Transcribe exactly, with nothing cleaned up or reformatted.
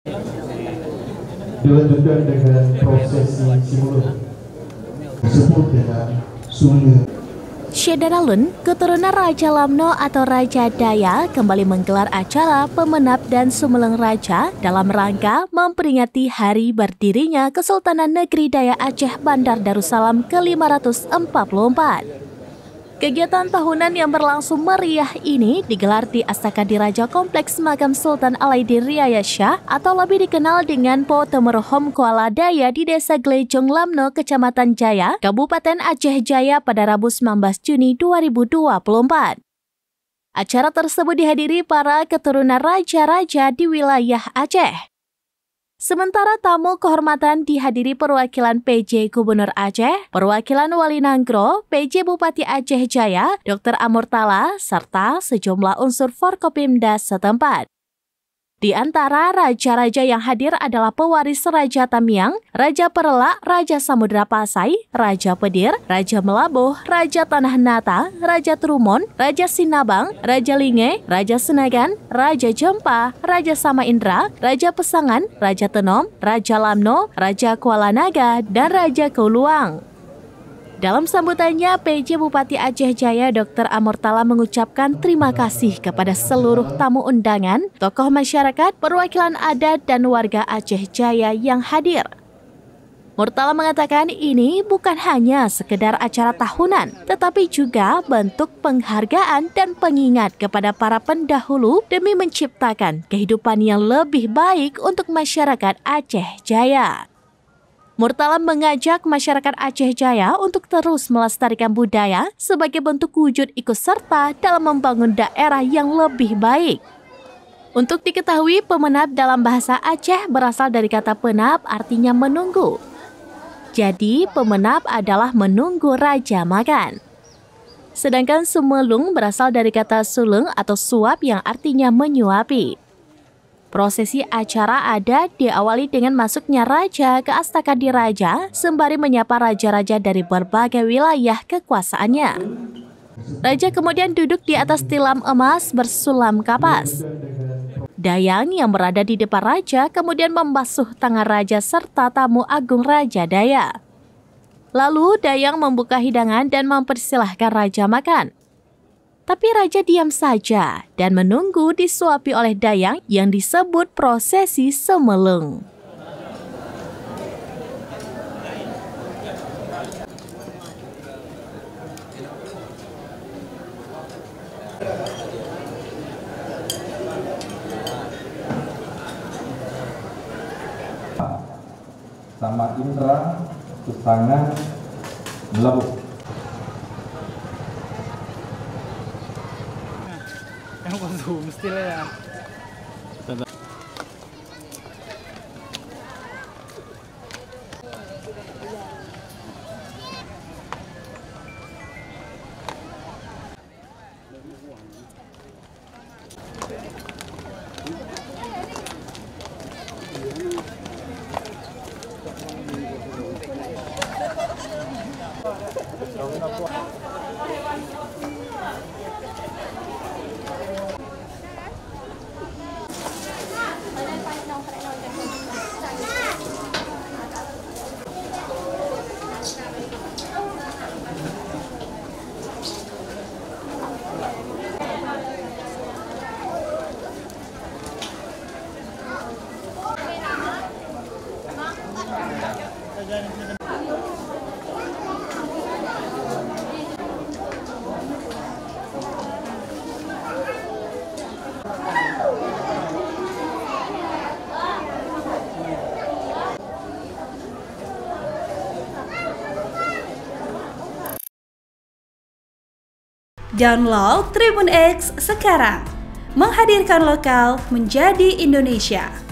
Dilanjutkan dengan prosesi simulasi disebut dengan Suling. Syederalun, keturunan Raja Lamno atau Raja Daya kembali menggelar acara Pemenap dan Sumeleng Raja dalam rangka memperingati hari berdirinya Kesultanan Negeri Daya Aceh Bandar Darussalam ke lima ratus empat puluh empat. Kegiatan tahunan yang berlangsung meriah ini digelar di Astaka Diraja Kompleks Makam Sultan Alaidin Riayat Shah atau lebih dikenal dengan Po Temerhom Kuala Daya di Desa Glejong Lamno, Kecamatan Jaya, Kabupaten Aceh Jaya pada Rabu sembilan belas Juni dua ribu dua puluh empat. Acara tersebut dihadiri para keturunan raja-raja di wilayah Aceh. Sementara tamu kehormatan dihadiri perwakilan P J Gubernur Aceh, perwakilan Wali Nanggro, P J Bupati Aceh Jaya, Doktor Amurtala, serta sejumlah unsur Forkopimda setempat. Di antara raja-raja yang hadir adalah pewaris Raja Tamiang, Raja Perelak, Raja Samudra Pasai, Raja Pedir, Raja Melabuh, Raja Tanah Nata, Raja Trumon, Raja Sinabang, Raja Linge, Raja Senagan, Raja Jempa, Raja Samaindra, Raja Pesangan, Raja Tenom, Raja Lamno, Raja Kuala Naga, dan Raja Kauluang. Dalam sambutannya, P J Bupati Aceh Jaya Doktor Amurtala mengucapkan terima kasih kepada seluruh tamu undangan, tokoh masyarakat, perwakilan adat, dan warga Aceh Jaya yang hadir. Murtala mengatakan ini bukan hanya sekedar acara tahunan, tetapi juga bentuk penghargaan dan pengingat kepada para pendahulu demi menciptakan kehidupan yang lebih baik untuk masyarakat Aceh Jaya. Murtala mengajak masyarakat Aceh Jaya untuk terus melestarikan budaya sebagai bentuk wujud ikut serta dalam membangun daerah yang lebih baik. Untuk diketahui, pemenap dalam bahasa Aceh berasal dari kata penap, artinya menunggu. Jadi, pemenap adalah menunggu raja makan. Sedangkan sumelung berasal dari kata sulung atau suap yang artinya menyuapi. Prosesi acara adat diawali dengan masuknya raja ke Astaka Diraja sembari menyapa raja-raja dari berbagai wilayah kekuasaannya. Raja kemudian duduk di atas tilam emas bersulam kapas. Dayang yang berada di depan raja kemudian membasuh tangan raja serta tamu agung Raja Daya. Lalu Dayang membuka hidangan dan mempersilahkan raja makan. Tapi raja diam saja dan menunggu disuapi oleh Dayang yang disebut prosesi semeleng. Sama Indra, Pesangan, Melabuh. Yang konsum mesti lah ya. Download Tribun X sekarang, menghadirkan lokal menjadi Indonesia.